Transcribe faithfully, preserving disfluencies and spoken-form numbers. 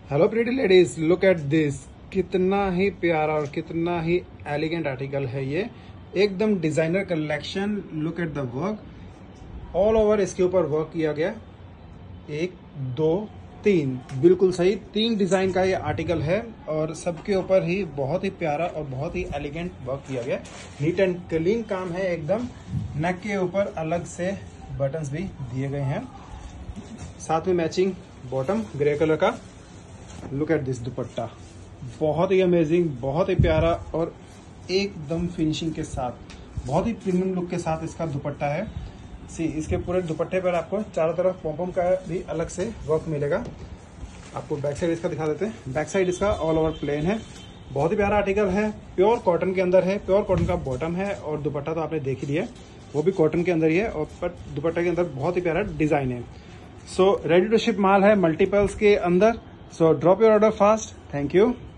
Hello pretty ladies, look at this. कितना ही प्यारा और कितना ही एलिगेंट आर्टिकल है ये। एकदम designer collection. Look at the work, all over इसके ऊपर वर्क किया गया। एक दो तीन, बिल्कुल सही, तीन डिजाइन का ये आर्टिकल है और सबके ऊपर ही बहुत ही प्यारा और बहुत ही एलिगेंट वर्क किया गया। नीट एंड क्लीन काम है एकदम। नेक के ऊपर अलग से बटन्स भी दिए गए हैं, साथ में मैचिंग बॉटम ग्रे कलर का। लुक एट दिस दुपट्टा, बहुत ही अमेजिंग, बहुत ही प्यारा और एकदम फिनिशिंग के साथ, बहुत ही प्रीमियम लुक के साथ इसका दुपट्टा है। सी, इसके पूरे दुपट्टे पर आपको चारों तरफ पॉम्पम का भी अलग से वर्क मिलेगा। आपको बैक साइड इसका दिखा देते हैं। बैक साइड इसका ऑल ओवर प्लेन है। बहुत ही प्यारा आर्टिकल है, प्योर कॉटन के अंदर है। प्योर कॉटन का बॉटम है और दुपट्टा तो आपने देख ही लिया, वो भी कॉटन के अंदर ही है। और पर दुपट्टे के अंदर बहुत ही प्यारा डिजाइन है। सो रेडी टू शिप माल है मल्टीपल्स के अंदर। So drop your order fast. Thank you.